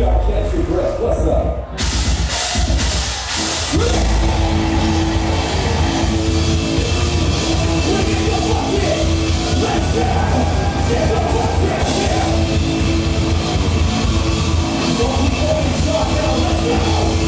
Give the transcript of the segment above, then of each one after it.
We are Catch Your Breath. What's up? Let's go! Get the fuck out here! Don't be always talking, let's go!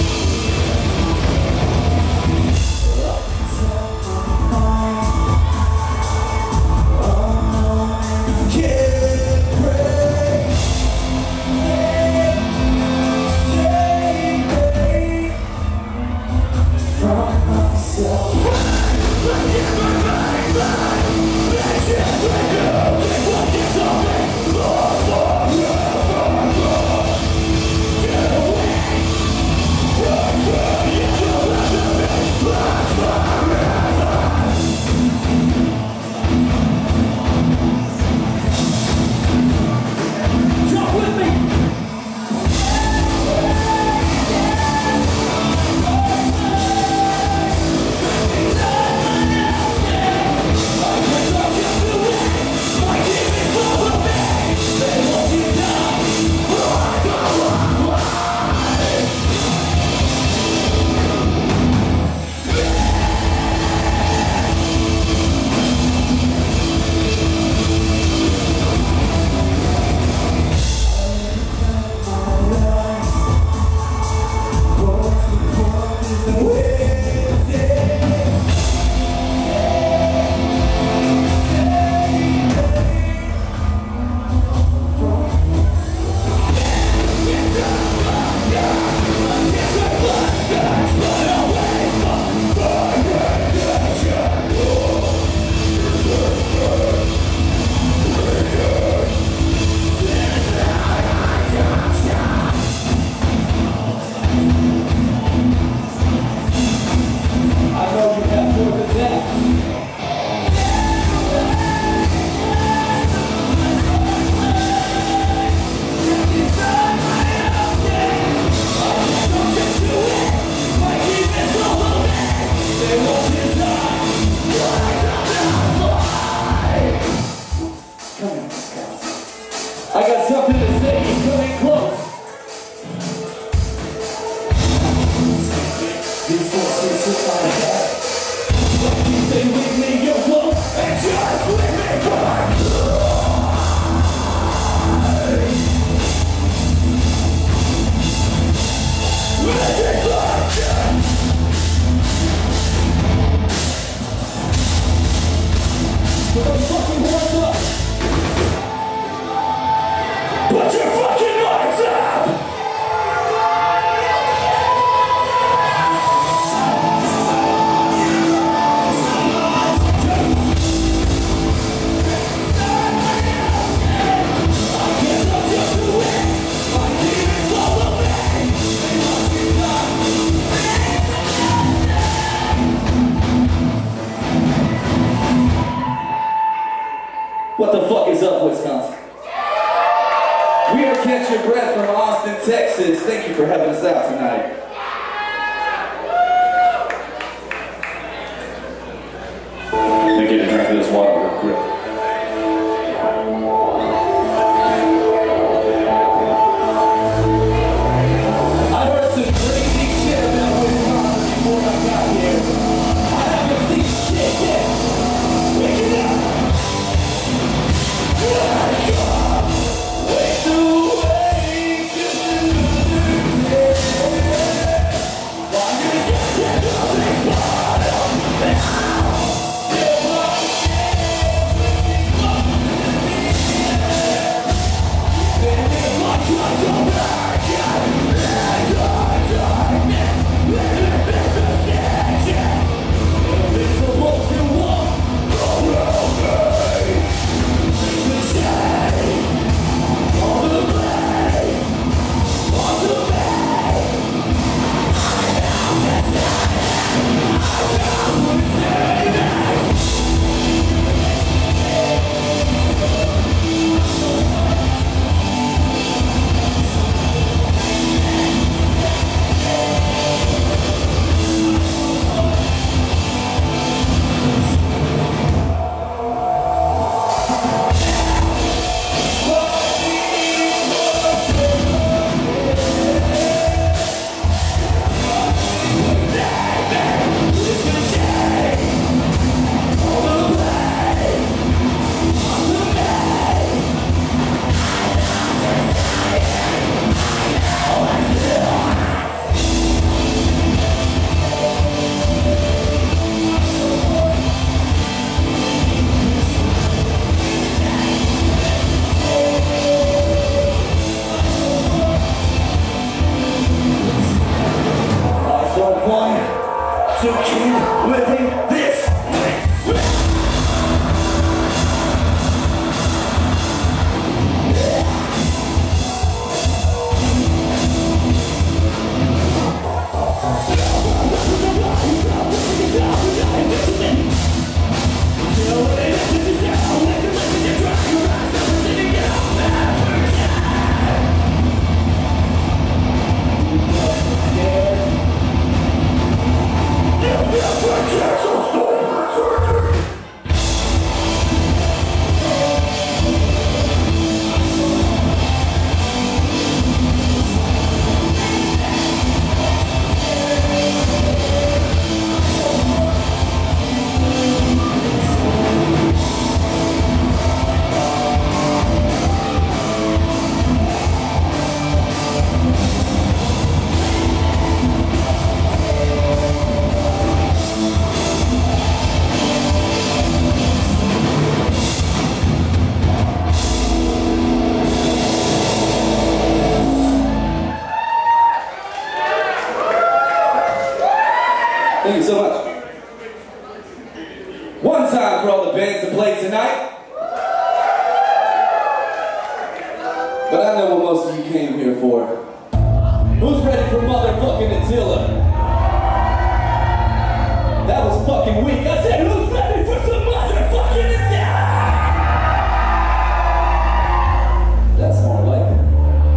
I got something to say, you're coming close. These forces in my head, but you stay with me, you're close, and just with me, come on. Put the fucking horns up. Put your fucking lights up! What the fuck is up, Wisconsin? We are Catch Your Breath from Austin, Texas. Thank you for having us out tonight. Let me get a drink of this water real quick. I heard some crazy shit about Wisconsin before I got here. I haven't seen shit yet. Wake it up! Wake the way to Thank you so much. One time for all the bands that played tonight. But I know what most of you came here for. Who's ready for motherfucking Attila? That was fucking weak. I said, who's ready for some motherfucking Attila? That's more like it.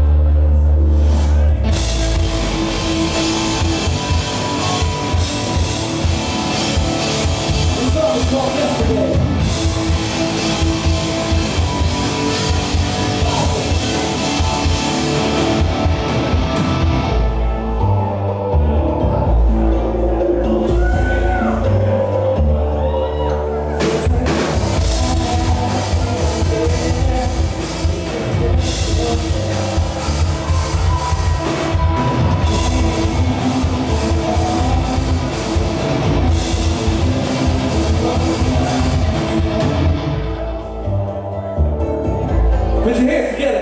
This song is called Yesterday. Put your hands together.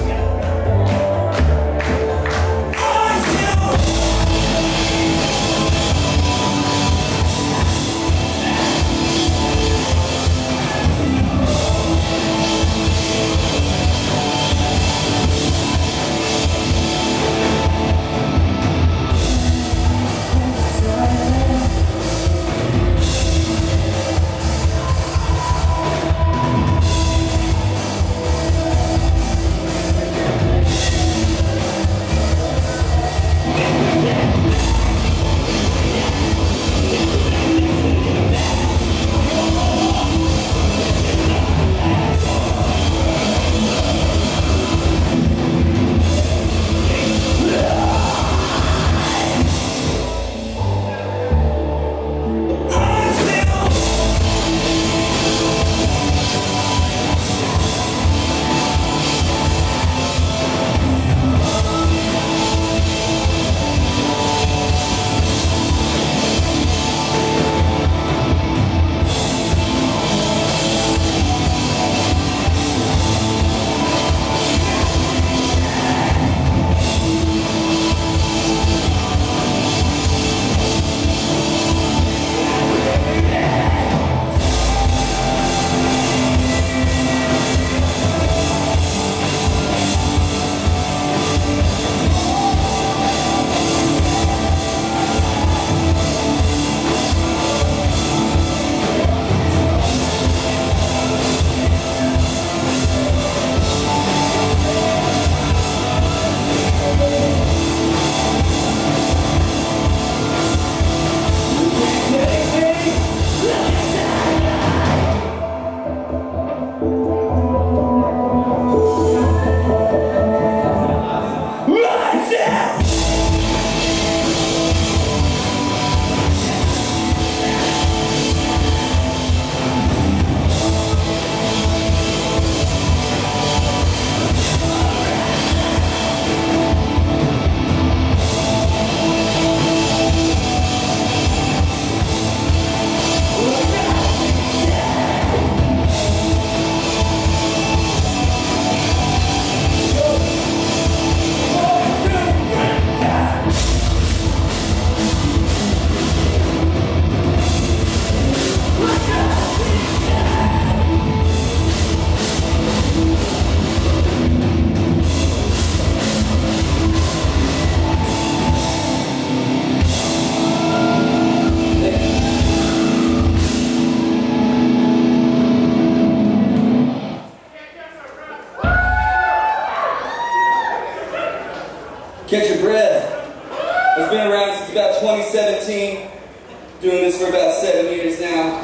Catch Your Breath. It's been around since about 2017. Doing this for about 7 years now.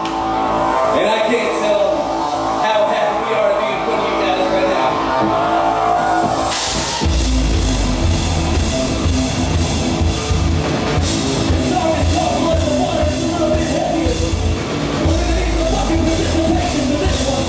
And I can't tell how happy we are to be in front of you guys right now. This song is called Blood in the Water. It's a little bit heavier. We're gonna need some fucking participation for this one.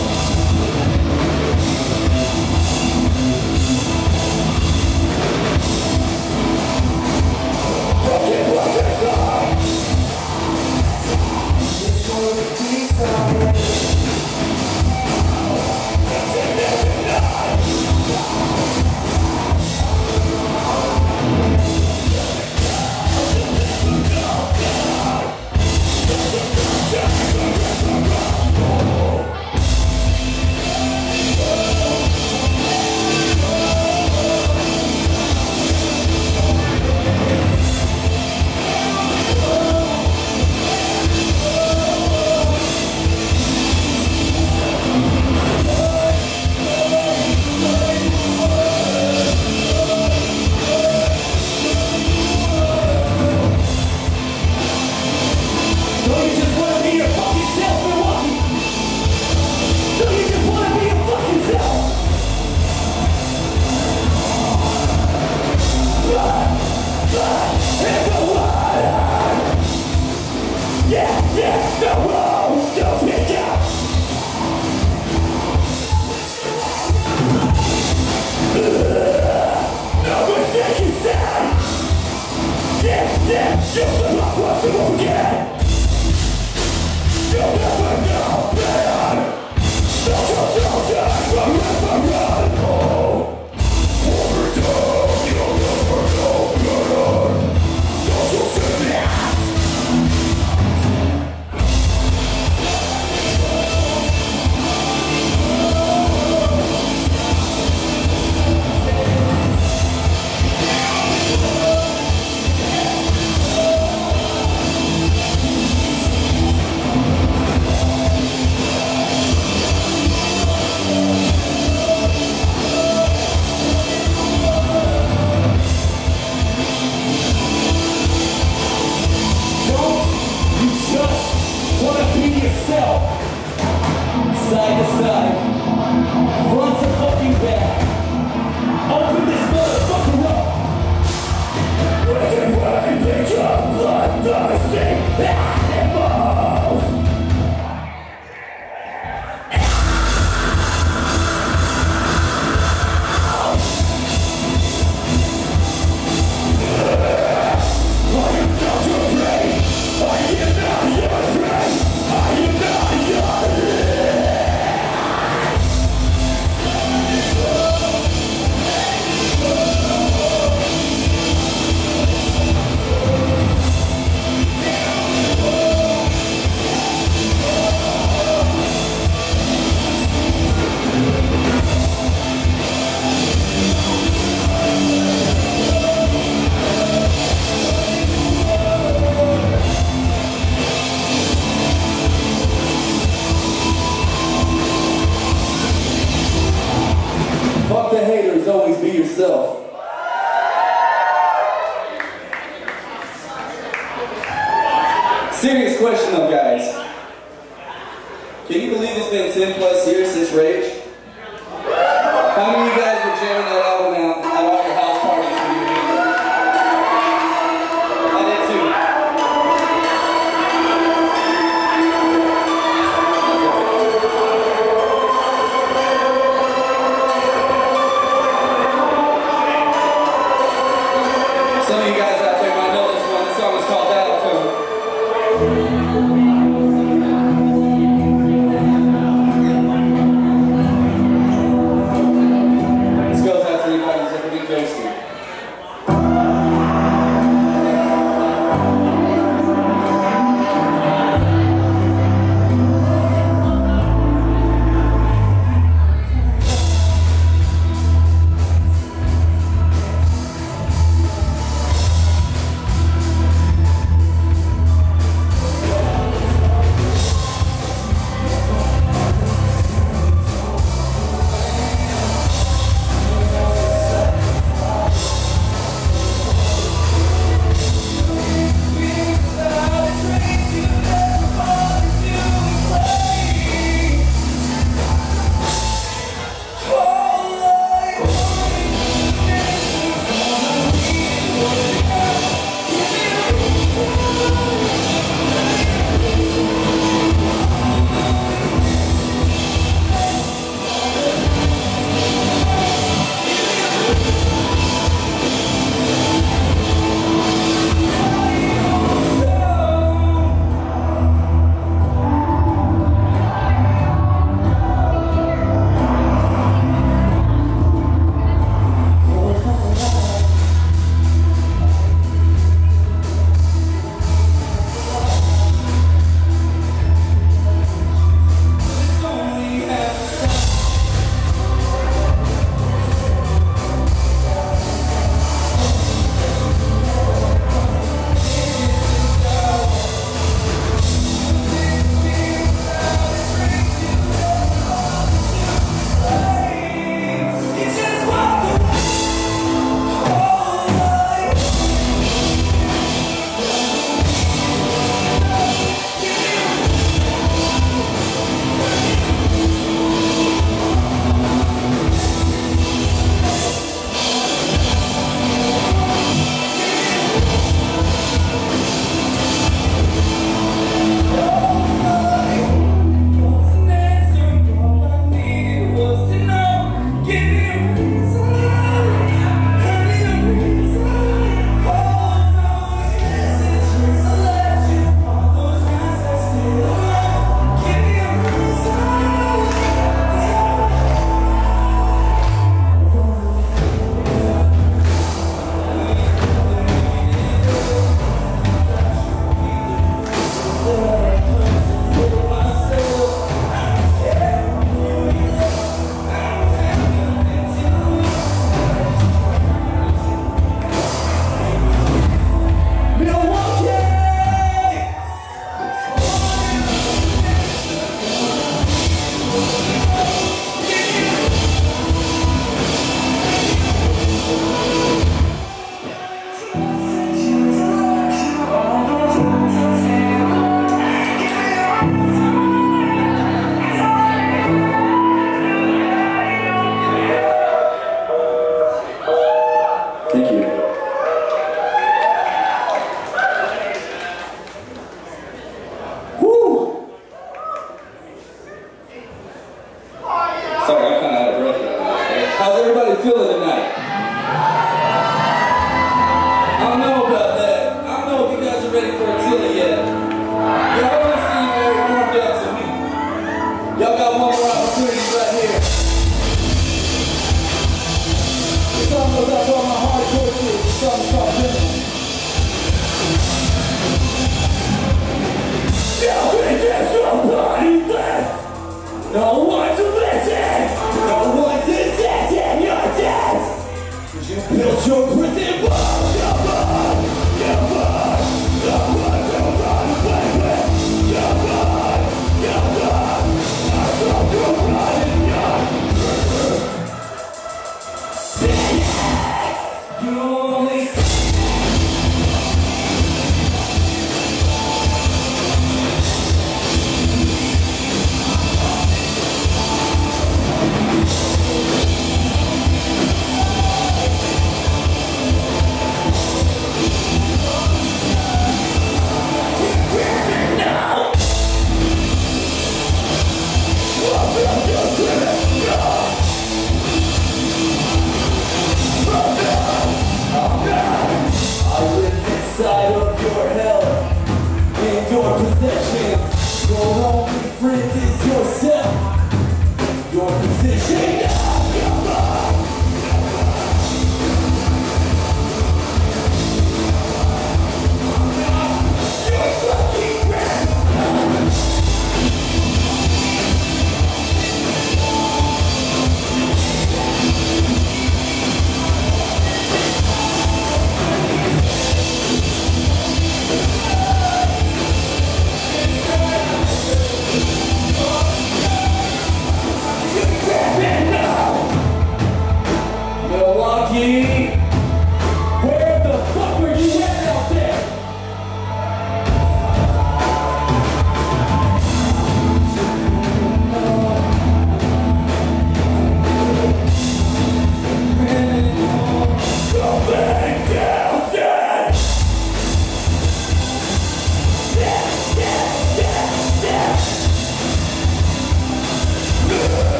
Fuck the haters, always be yourself. Serious question though, guys. Can you believe it's been 10 plus years since Rage? How many of you guys were jamming that album out at all your house parties when you were younger? I did too. Some of you guys out there might know this one. This song is called Dial Tone.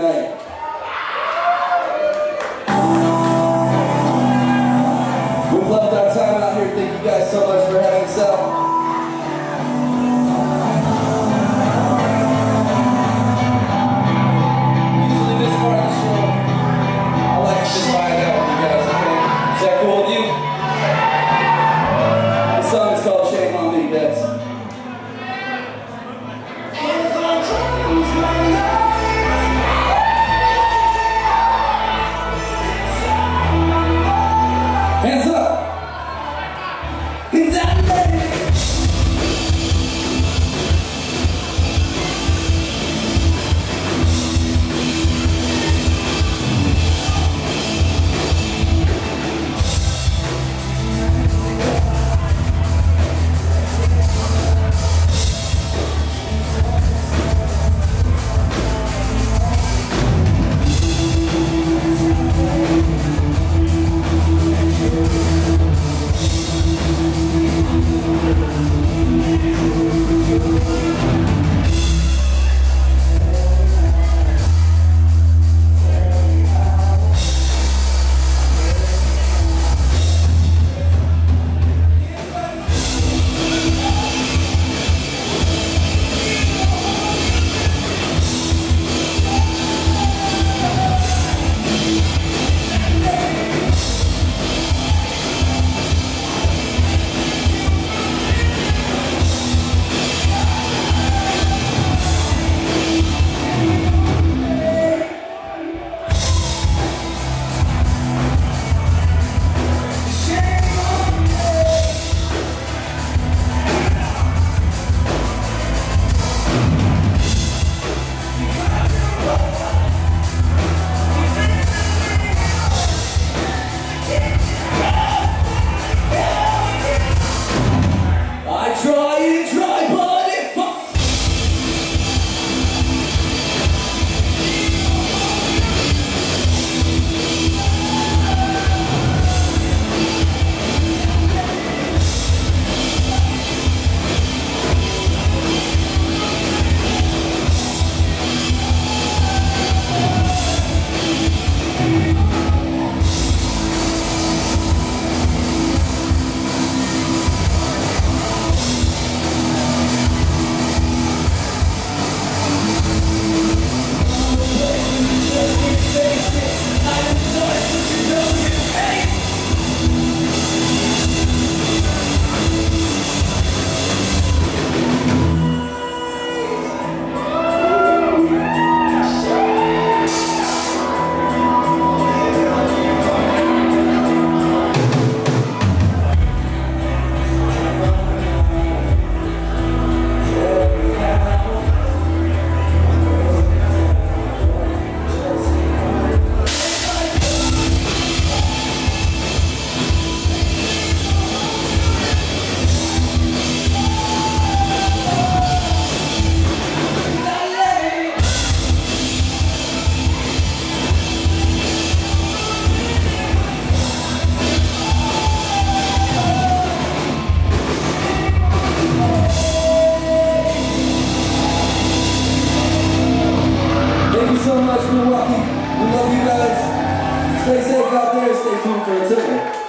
tonight. We've loved our time out here. Thank you guys so much for having us out. Usually this part of the show, I like to just find out with you guys, okay? Is that cool with you? The song is called Shame on Me, guys. Hands up! Hands up, baby! So much, Milwaukee. We love you guys. Stay safe out there. Stay tuned for a ticket.